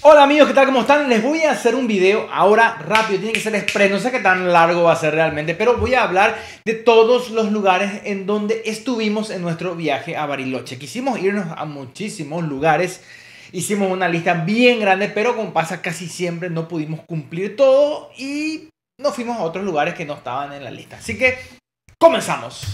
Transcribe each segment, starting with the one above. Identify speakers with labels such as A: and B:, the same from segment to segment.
A: Hola amigos, ¿qué tal? ¿Cómo están? Les voy a hacer un video ahora rápido, tiene que ser express, no sé qué tan largo va a ser realmente, pero voy a hablar de todos los lugares en donde estuvimos en nuestro viaje a Bariloche. Quisimos irnos a muchísimos lugares, hicimos una lista bien grande, pero como pasa casi siempre no pudimos cumplir todo y nos fuimos a otros lugares que no estaban en la lista. Así que comenzamos.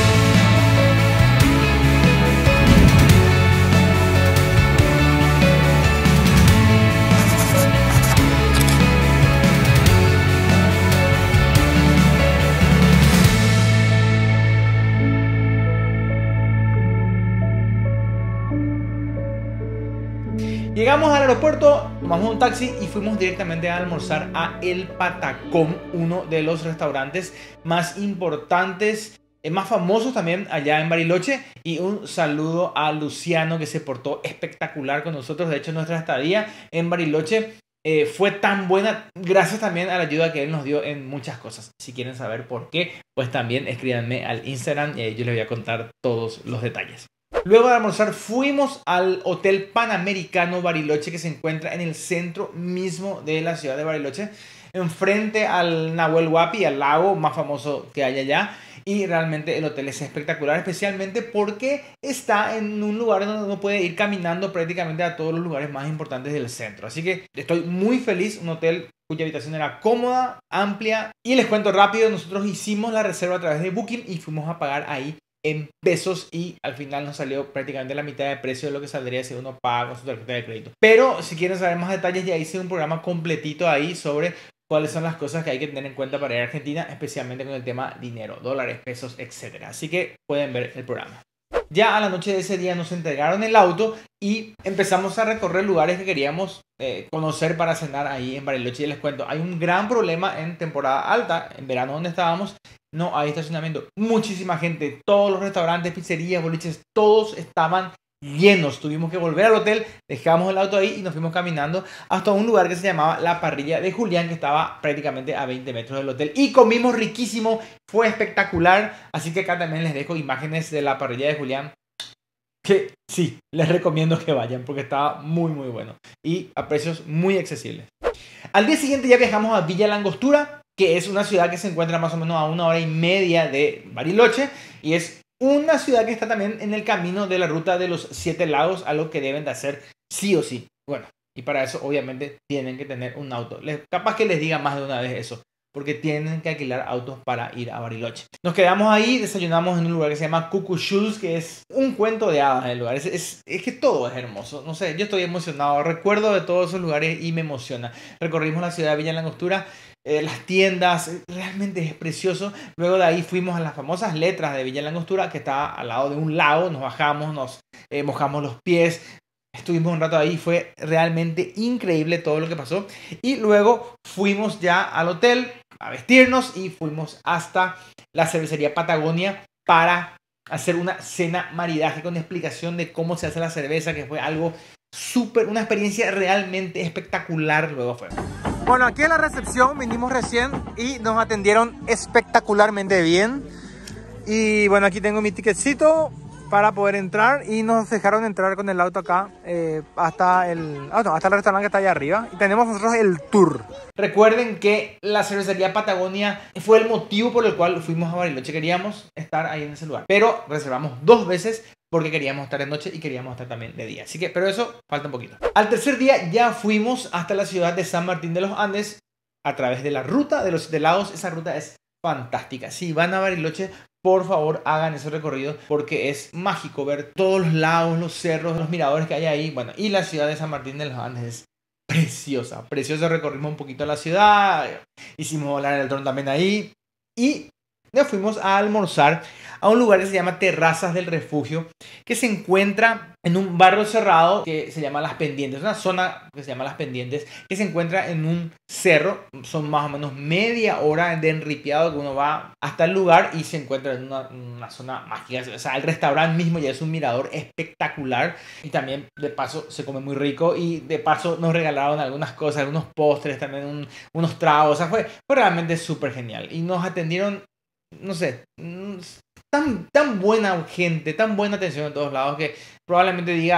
A: Llegamos al aeropuerto, tomamos un taxi y fuimos directamente a almorzar a El Patacón, uno de los restaurantes más importantes, más famosos también allá en Bariloche. Y un saludo a Luciano, que se portó espectacular con nosotros. De hecho, nuestra estadía en Bariloche fue tan buena gracias también a la ayuda que él nos dio en muchas cosas. Si quieren saber por qué, pues también escríbanme al Instagram y yo les voy a contar todos los detalles. Luego de almorzar fuimos al Hotel Panamericano Bariloche, que se encuentra en el centro mismo de la ciudad de Bariloche, enfrente al Nahuel Huapi, al lago más famoso que hay allá. Y realmente el hotel es espectacular, especialmente porque está en un lugar donde uno puede ir caminando prácticamente a todos los lugares más importantes del centro. Así que estoy muy feliz, un hotel cuya habitación era cómoda, amplia. Y les cuento rápido, nosotros hicimos la reserva a través de Booking y fuimos a pagar ahí en pesos y al final nos salió prácticamente la mitad de precio de lo que saldría si uno paga con su tarjeta de crédito. Pero si quieren saber más detalles, ya hice un programa completito ahí sobre cuáles son las cosas que hay que tener en cuenta para ir a Argentina, especialmente con el tema dinero, dólares, pesos, etc. Así que pueden ver el programa. Ya a la noche de ese día nos entregaron el auto y empezamos a recorrer lugares que queríamos conocer para cenar ahí en Bariloche. Y les cuento, hay un gran problema en temporada alta, en verano donde estábamos, no hay estacionamiento. Muchísima gente, todos los restaurantes, pizzerías, boliches, todos estaban llenos. Tuvimos que volver al hotel, dejamos el auto ahí y nos fuimos caminando hasta un lugar que se llamaba La Parrilla de Julián, que estaba prácticamente a 20 metros del hotel. Y comimos riquísimo, fue espectacular. Así que acá también les dejo imágenes de La Parrilla de Julián, que sí, les recomiendo que vayan porque estaba muy muy bueno y a precios muy accesibles. Al día siguiente ya viajamos a Villa La Angostura, que es una ciudad que se encuentra más o menos a 1 hora y media de Bariloche y es una ciudad que está también en el camino de la ruta de los 7 lagos, algo que deben de hacer sí o sí. Bueno, y para eso obviamente tienen que tener un auto. Capaz que les diga más de una vez eso, porque tienen que alquilar autos para ir a Bariloche. Nos quedamos ahí, desayunamos en un lugar que se llama Cucuchul's, que es un cuento de hadas el lugar. Es que todo es hermoso. No sé, yo estoy emocionado. Recuerdo de todos esos lugares y me emociona. Recorrimos la ciudad de Villa La Angostura, las tiendas, realmente es precioso. Luego de ahí fuimos a las famosas letras de Villa La Angostura, que está al lado de un lago. Nos bajamos, nos mojamos los pies. Estuvimos un rato ahí, fue realmente increíble todo lo que pasó. Y luego fuimos ya al hotel a vestirnos y fuimos hasta la cervecería Patagonia para hacer una cena maridaje con explicación de cómo se hace la cerveza, que fue algo súper, una experiencia realmente espectacular. Luego fue. Bueno, aquí en la recepción vinimos recién y nos atendieron espectacularmente bien. Y bueno, aquí tengo mi ticketcito para poder entrar y nos dejaron entrar con el auto acá hasta el restaurante que está allá arriba y tenemos nosotros el tour. Recuerden que la cervecería Patagonia fue el motivo por el cual fuimos a Bariloche. Queríamos estar ahí en ese lugar, pero reservamos 2 veces porque queríamos estar de noche y queríamos estar también de día. Así que, pero eso falta un poquito. Al tercer día ya fuimos hasta la ciudad de San Martín de los Andes a través de la ruta de los 7 lagos. Esa ruta es fantástica. Si van a Bariloche, por favor hagan ese recorrido porque es mágico ver todos los lagos, los cerros, los miradores que hay ahí. Bueno, y la ciudad de San Martín de los Andes es preciosa, preciosa. Recorrimos un poquito la ciudad, hicimos volar el dron también ahí y nos fuimos a almorzar a un lugar que se llama Terrazas del Refugio, que se encuentra en un barrio cerrado que se llama Las Pendientes, una zona que se llama Las Pendientes, que se encuentra en un cerro. Son más o menos media hora de enripiado que uno va hasta el lugar y se encuentra en una zona mágica. O sea, el restaurante mismo ya es un mirador espectacular y también de paso se come muy rico y de paso nos regalaron algunas cosas, algunos postres, también unos tragos. O sea, fue realmente súper genial y nos atendieron, no sé, tan buena gente, tan buena atención en todos lados que probablemente diga,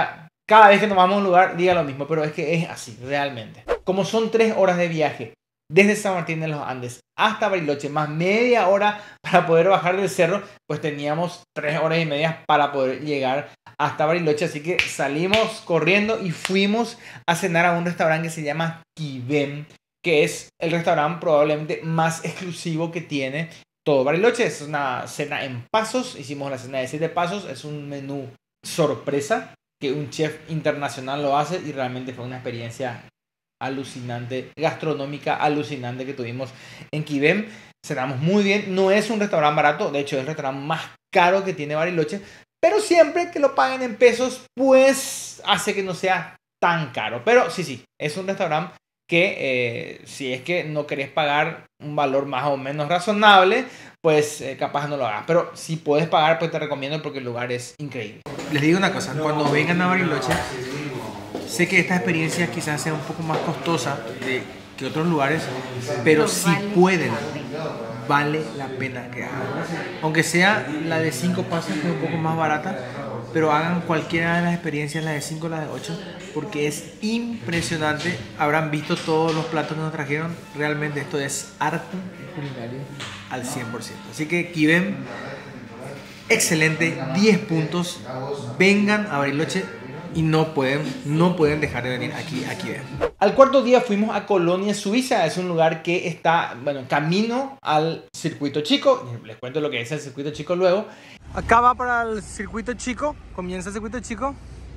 A: cada vez que nos vamos a un lugar diga lo mismo, pero es que es así, realmente. Como son 3 horas de viaje desde San Martín de los Andes hasta Bariloche, más media hora para poder bajar del cerro, pues teníamos 3 horas y media para poder llegar hasta Bariloche. Así que salimos corriendo y fuimos a cenar a un restaurante que se llama Quibem, que es el restaurante probablemente más exclusivo que tiene todo Bariloche. Es una cena en pasos, hicimos la cena de 7 pasos, es un menú sorpresa que un chef internacional lo hace y realmente fue una experiencia alucinante, gastronómica alucinante que tuvimos en Quibem. Cenamos muy bien, no es un restaurante barato, de hecho es el restaurante más caro que tiene Bariloche, pero siempre que lo paguen en pesos, pues hace que no sea tan caro. Pero sí, es un restaurante que si es que no querés pagar un valor más o menos razonable, pues capaz no lo hagas. Pero si puedes pagar, pues te recomiendo porque el lugar es increíble. Les digo una cosa, cuando vengan a Bariloche, sé que esta experiencia quizás sea un poco más costosa que otros lugares, pero si pueden, vale la pena que hagan. Aunque sea la de 5 pasos, que es un poco más barata, pero hagan cualquiera de las experiencias, la de 5 o la de 8, porque es impresionante. Habrán visto todos los platos que nos trajeron. Realmente esto es arte culinario al 100%. Así que Quibem, excelente, 10 puntos. Vengan a Bariloche y no pueden dejar de venir aquí a Quibem. Al cuarto día fuimos a Colonia Suiza. Es un lugar que está, bueno, camino al circuito chico. Les cuento lo que es el circuito chico luego. Acá va para el circuito chico, comienza el circuito chico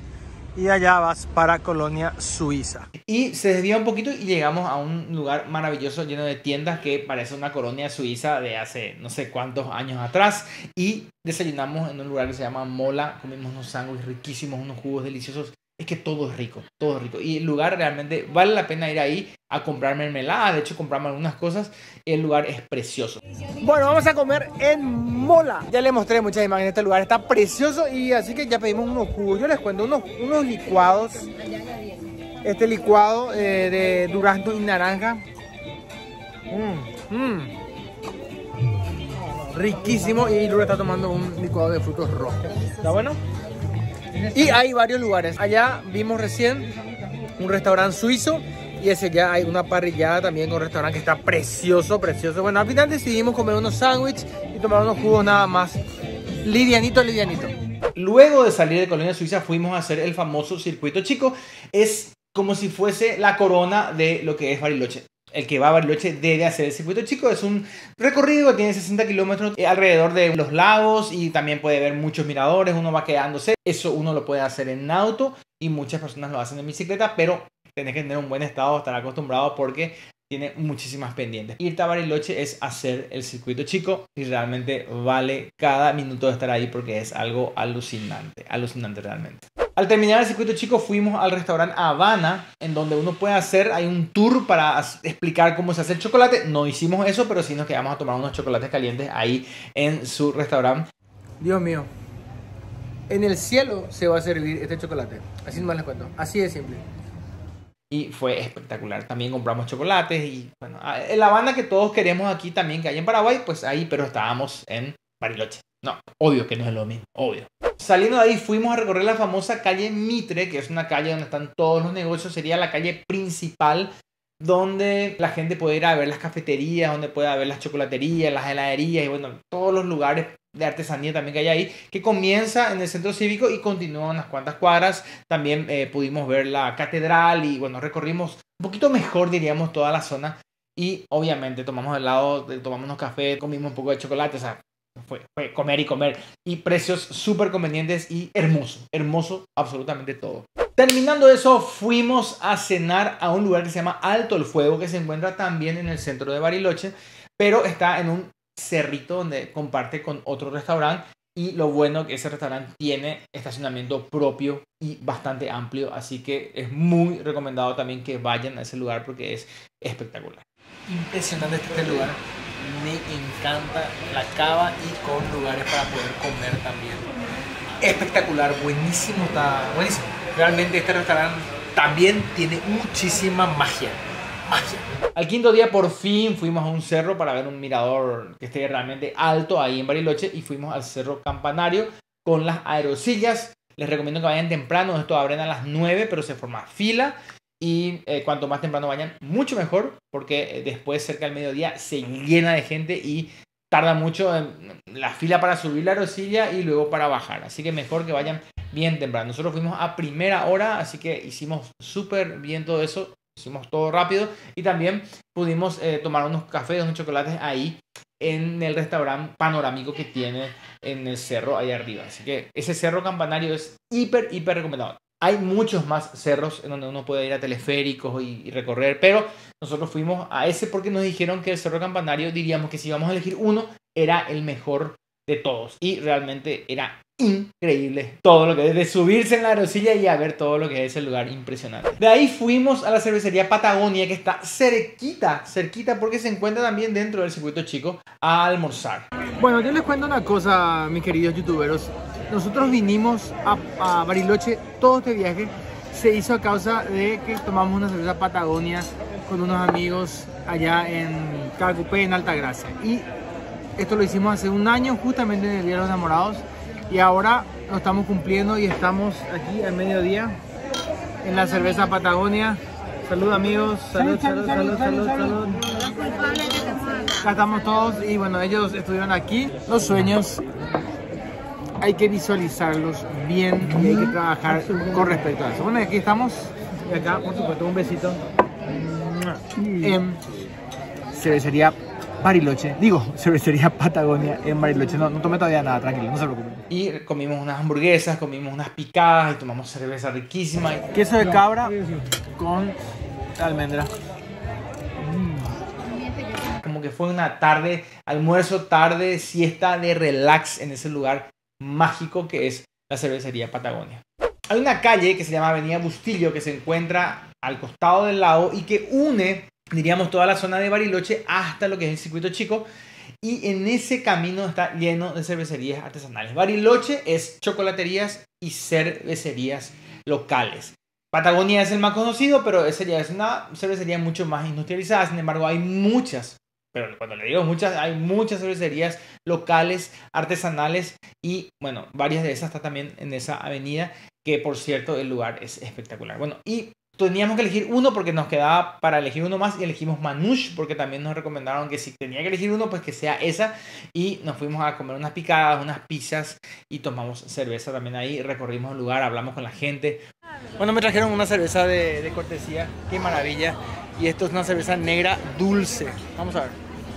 A: y allá vas para Colonia Suiza. Y se desvía un poquito y llegamos a un lugar maravilloso lleno de tiendas que parece una colonia suiza de hace no sé cuántos años atrás. Y desayunamos en un lugar que se llama Mola, comimos unos sándwiches riquísimos, unos jugos deliciosos. Es que todo es rico, todo es rico. Y el lugar realmente vale la pena ir ahí a comprar mermelada. De hecho, compramos algunas cosas. El lugar es precioso. Bueno, vamos a comer en Mola. Ya les mostré muchas imágenes de este lugar. Está precioso y así que ya pedimos unos jugos. Yo les cuento unos licuados. Este licuado de durazno y naranja. Riquísimo. Y luego está tomando un licuado de frutos rojos. ¿Está bueno? Y hay varios lugares. Allá vimos recién un restaurante suizo. Y ese ya hay una parrillada también con un restaurante que está precioso, precioso. Bueno, al final decidimos comer unos sándwiches y tomar unos jugos nada más. Livianito. Luego de salir de Colonia Suiza fuimos a hacer el famoso circuito chico. Es como si fuese la corona de lo que es Bariloche. El que va a Bariloche debe hacer el circuito chico. Es un recorrido que tiene 60 kilómetros alrededor de los lagos y también puede ver muchos miradores. Uno va quedándose. Eso uno lo puede hacer en auto y muchas personas lo hacen en bicicleta, pero tenés que tener un buen estado, estar acostumbrado porque tiene muchísimas pendientes. Irte a Bariloche es hacer el circuito chico y realmente vale cada minuto de estar ahí porque es algo alucinante realmente. Al terminar el circuito chico fuimos al restaurante Habana, en donde uno puede hacer, hay un tour para explicar cómo se hace el chocolate. No hicimos eso, pero sí nos quedamos a tomar unos chocolates calientes ahí en su restaurante. Dios mío, en el cielo se va a servir este chocolate. Así nomás les cuento, así de simple. Y fue espectacular. También compramos chocolates y bueno, la banda que todos queremos aquí también que hay en Paraguay, pues ahí, pero estábamos en Bariloche. No, obvio que no es lo mismo, obvio. Saliendo de ahí fuimos a recorrer la famosa calle Mitre, que es una calle donde están todos los negocios. Sería la calle principal donde la gente puede ir a ver las cafeterías, donde puede ver las chocolaterías, las heladerías y bueno, todos los lugares de artesanía también que hay ahí, que comienza en el centro cívico y continúa unas cuantas cuadras. También pudimos ver la catedral y bueno, recorrimos un poquito mejor, diríamos, toda la zona y obviamente tomamos helado, tomamos unos cafés, comimos un poco de chocolate, o sea, fue comer y comer y precios súper convenientes y hermoso absolutamente todo. Terminando eso, fuimos a cenar a un lugar que se llama Alto el Fuego, que se encuentra también en el centro de Bariloche, pero está en un cerrito donde comparte con otro restaurante y lo bueno que ese restaurante tiene estacionamiento propio y bastante amplio, así que es muy recomendado también que vayan a ese lugar porque es espectacular. Impresionante este lugar, me encanta la cava y con lugares para poder comer también. Espectacular, buenísimo, está buenísimo. Realmente este restaurante también tiene muchísima magia. Al quinto día por fin fuimos a un cerro para ver un mirador que esté realmente alto ahí en Bariloche y fuimos al Cerro Campanario con las aerosillas. Les recomiendo que vayan temprano. Esto abren a las 9, pero se forma fila. Y cuanto más temprano vayan, mucho mejor, porque después cerca del mediodía se llena de gente y tarda mucho en la fila para subir la arosilla y luego para bajar. Así que mejor que vayan bien temprano. Nosotros fuimos a primera hora, así que hicimos súper bien todo eso. Hicimos todo rápido y también pudimos tomar unos cafés, unos chocolates ahí en el restaurante panorámico que tiene en el cerro ahí arriba. Así que ese cerro campanario es hiper recomendado. Hay muchos más cerros en donde uno puede ir a teleféricos y recorrer, pero nosotros fuimos a ese porque nos dijeron que el Cerro Campanario, diríamos que si íbamos a elegir uno, era el mejor de todos. Y realmente era increíble todo lo que es de subirse en la arosilla y a ver todo lo que es el lugar, impresionante. De ahí fuimos a la cervecería Patagonia, que está cerquita porque se encuentra también dentro del circuito chico, a almorzar. Bueno, yo les cuento una cosa, mis queridos youtuberos. Nosotros vinimos a Bariloche, todo este viaje se hizo a causa de que tomamos una cerveza Patagonia con unos amigos allá en Calcupé, en Altagracia. Y esto lo hicimos hace un año, justamente en el Día de los Enamorados. Y ahora lo estamos cumpliendo y estamos aquí al mediodía en la cerveza Patagonia. Salud amigos, salud. Acá estamos todos y bueno, ellos estuvieron aquí. Los sueños hay que visualizarlos bien y hay que trabajar con respecto a eso. Bueno, aquí estamos y acá, por supuesto, un besito en cervecería Bariloche, cervecería Patagonia en Bariloche. No tomé todavía nada, tranquilo, no se preocupen. Y comimos unas hamburguesas, comimos unas picadas y tomamos cerveza riquísima. Queso de cabra con almendra. Como que fue una tarde, almuerzo, tarde, siesta de relax en ese lugar mágico que es la cervecería Patagonia. Hay una calle que se llama Avenida Bustillo que se encuentra al costado del lago y que une, diríamos, toda la zona de Bariloche hasta lo que es el circuito chico, y en ese camino está lleno de cervecerías artesanales. Bariloche es chocolaterías y cervecerías locales. Patagonia es el más conocido, pero esa ya es una cervecería mucho más industrializada. Sin embargo, hay muchas, pero cuando le digo muchas, hay muchas cervecerías locales, artesanales, y bueno, varias de esas están también en esa avenida, que por cierto el lugar es espectacular. Bueno, y teníamos que elegir uno porque nos quedaba para elegir uno más y elegimos Manouche porque también nos recomendaron que si tenía que elegir uno pues que sea esa, y nos fuimos a comer unas picadas, unas pizzas y tomamos cerveza también ahí, recorrimos el lugar, hablamos con la gente. Bueno, me trajeron una cerveza de cortesía, qué maravilla, y esto es una cerveza negra dulce. Vamos a ver.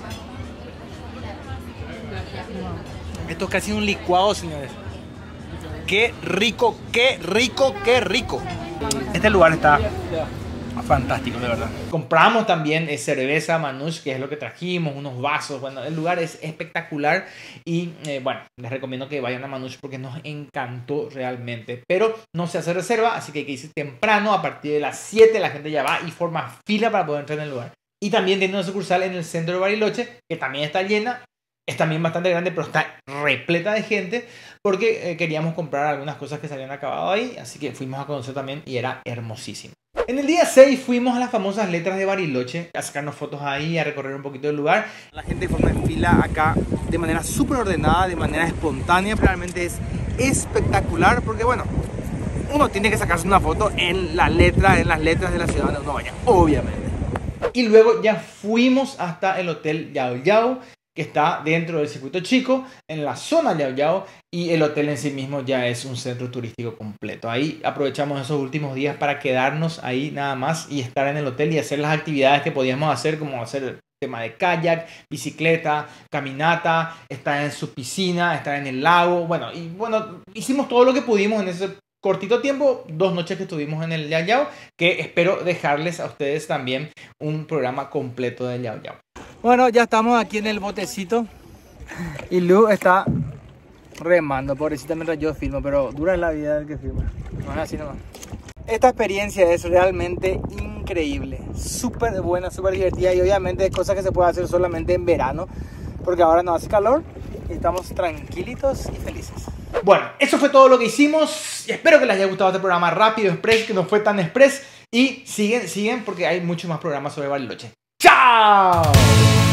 A: Esto es casi un licuado, señores. Qué rico, qué rico, qué rico. Este lugar está fantástico, de verdad. Compramos también cerveza Manouche, que es lo que trajimos, unos vasos. Bueno, el lugar es espectacular y bueno, les recomiendo que vayan a Manouche porque nos encantó realmente. Pero no se hace reserva, así que hay que irse temprano. A partir de las 7 la gente ya va y forma fila para poder entrar en el lugar. Y también tiene una sucursal en el centro de Bariloche, que también está llena. Es también bastante grande, pero está repleta de gente porque queríamos comprar algunas cosas que se habían acabado ahí. Así que fuimos a conocer también y era hermosísimo. En el día 6 fuimos a las famosas letras de Bariloche a sacarnos fotos ahí, a recorrer un poquito el lugar. La gente forma en fila acá de manera súper ordenada, de manera espontánea. Realmente es espectacular porque, bueno, uno tiene que sacarse una foto en las letras de la ciudad donde uno vaya, obviamente. Y luego ya fuimos hasta el Hotel Yao Yao, que está dentro del circuito chico, en la zona Yao Yao, y el hotel en sí mismo ya es un centro turístico completo. Ahí aprovechamos esos últimos días para quedarnos ahí nada más y estar en el hotel y hacer las actividades que podíamos hacer, como hacer el tema de kayak, bicicleta, caminata, estar en su piscina, estar en el lago. Bueno, hicimos todo lo que pudimos en ese cortito tiempo, 2 noches que estuvimos en el Yao Yao, que espero dejarles a ustedes también un programa completo del Yao Yao. Bueno, ya estamos aquí en el botecito y Lu está remando, pobrecita, mientras yo filmo, pero dura la vida del que filma. No es así nomás. Esta experiencia es realmente increíble, súper buena, súper divertida, y obviamente es cosa que se puede hacer solamente en verano, porque ahora no hace calor y estamos tranquilitos y felices. Bueno, eso fue todo lo que hicimos. Espero que les haya gustado este programa rápido, express, que no fue tan express. Y siguen porque hay muchos más programas sobre Bariloche. ¡Chao!